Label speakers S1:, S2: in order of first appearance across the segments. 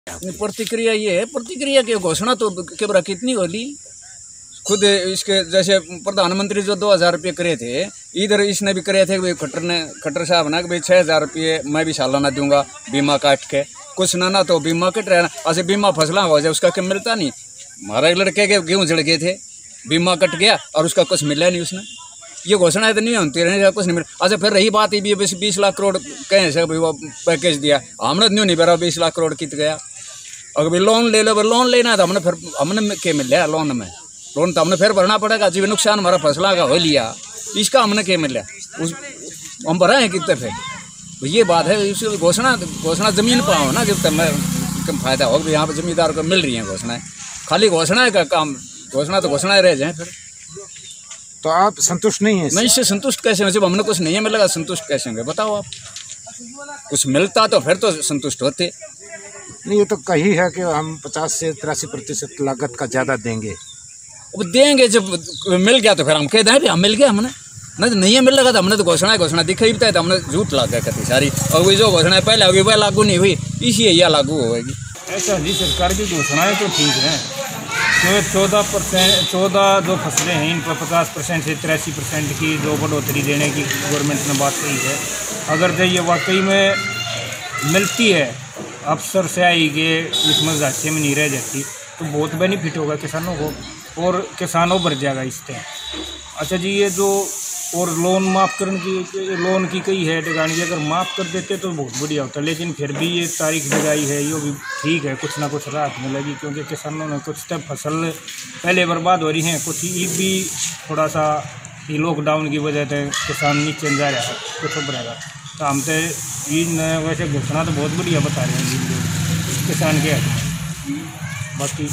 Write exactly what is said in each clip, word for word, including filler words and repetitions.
S1: प्रतिक्रिया ये है, प्रतिक्रिया की घोषणा तो केवरा कितनी होली। खुद इसके जैसे प्रधानमंत्री जो दो हज़ार रुपये करे थे, इधर इसने भी करे थे भाई खट्टर ने खट्टर साहब ना कि भाई छः हज़ार रुपये मैं भी सालाना दूंगा बीमा काट के, कुछ ना ना तो बीमा कट रहा है ना। ऐसे बीमा फसला हो जाए उसका क्या मिलता नहीं। हमारा एक लड़के के गेहूँ जड़ गए थे, बीमा कट गया और उसका कुछ मिला नहीं उसने। ये घोषणा तो नहीं होती रहने कुछ नहीं मिला। अच्छा फिर रही बात ये भी बीस लाख करोड़ कहें से भाई वो पैकेज दिया, हमने न्यू नहीं भरा बीस लाख करोड़ कित गया। अगर भाई लोन ले लो, लोन लेना तो हमने फिर हमने क्या मिला लोन में, लोन तो हमने फिर भरना पड़ेगा। जीवन नुकसान हमारा फसला का हो लिया, इसका हमने क्या मिला, उस हम भरा है कितने फिर। ये बात है इसकी घोषणा घोषणा जमीन पर हो ना कि कम फायदा हो। यहाँ पर जमींदार को मिल रही है घोषणाएं, खाली घोषणा का काम, घोषणा तो घोषणाएं रह जाए। फिर
S2: तो आप संतुष्ट नहीं है?
S1: मैं इससे संतुष्ट कैसे हैं? जब हमने कुछ नहीं मिलेगा संतुष्ट कैसे होंगे बताओ आप। कुछ मिलता तो फिर तो संतुष्ट होते।
S2: नहीं, ये तो कही है कि हम पचास से तिरासी प्रतिशत लागत का ज़्यादा देंगे।
S1: अब देंगे, जब मिल गया तो फिर हम कह दें हम मिल गया हमने, नहीं तो नहीं मिल लगा तो हमने तो घोषणा घोषणा दिखाई बताया तो हमने झूठ लग गया कति सारी। और वही जो घोषणा पहले होगी वह लागू नहीं हुई, इसी यह लागू होगी।
S3: ऐसा जी सरकार की घोषणाएं तो ठीक हैं, तो चौदह परसेंट चौदह जो फसलें हैं इन पर पचास परसेंट से तिरासी परसेंट की जो बढ़ोतरी देने की गवर्नमेंट ने बात कही है। अगर जो ये वाकई में मिलती है, अफसर से आएगी इसमें जाते में नहीं रह जाती, तो बहुत बेनिफिट होगा किसानों को और किसानों बढ़ जाएगा इससे। अच्छा जी, ये जो और लोन माफ़ करने की लोन की कई है टिकाणी की, अगर माफ़ कर देते तो बहुत बढ़िया होता, लेकिन फिर भी ये तारीख लगाई है ये भी ठीक है, कुछ ना कुछ राहत मिलेगी। क्योंकि किसानों ने कुछ तब फसल पहले बर्बाद हो रही हैं, कुछ ये भी थोड़ा सा ये लॉकडाउन की वजह से किसान नीचे जा रहा है, कुछ बढ़ेगा तो हम तो ये वैसे घोषणा तो बहुत बढ़िया बता रहे हैं किसान के हक में। बाकी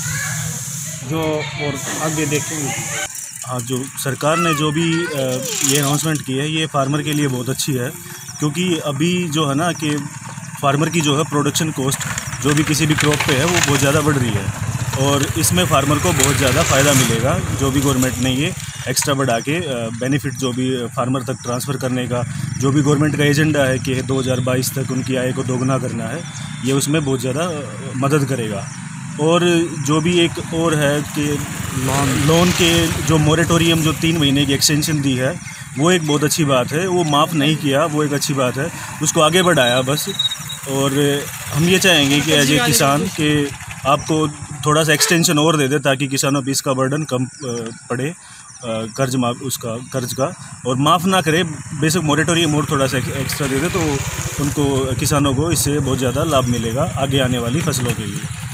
S3: जो और आगे देखेंगे।
S4: हाँ, जो सरकार ने जो भी ये अनाउंसमेंट की है ये फार्मर के लिए बहुत अच्छी है, क्योंकि अभी जो है ना कि फार्मर की जो है प्रोडक्शन कॉस्ट जो भी किसी भी क्रॉप पे है वो बहुत ज़्यादा बढ़ रही है और इसमें फार्मर को बहुत ज़्यादा फ़ायदा मिलेगा। जो भी गवर्नमेंट ने ये एक्स्ट्रा बढ़ा के बेनिफिट जो भी फार्मर तक ट्रांसफ़र करने का जो भी गवर्नमेंट का एजेंडा है कि दो हज़ार बाईस तक उनकी आय को दोगुना करना है, ये उसमें बहुत ज़्यादा मदद करेगा। और जो भी एक और है कि लोन लोन के जो मोरेटोरियम जो तीन महीने की एक्सटेंशन दी है वो एक बहुत अच्छी बात है। वो माफ़ नहीं किया, वो एक अच्छी बात है, उसको आगे बढ़ाया बस। और हम ये चाहेंगे कि एज ए किसान कि आपको थोड़ा सा एक्सटेंशन और दे दे ताकि किसानों पर इसका बर्डन कम पड़े, कर्ज माफ उसका कर्ज का, और माफ़ ना करे, बेसिक मोरेटोरियम और थोड़ा सा एक्स्ट्रा दे दे तो उनको किसानों को इससे बहुत ज़्यादा लाभ मिलेगा आगे आने वाली फसलों के लिए।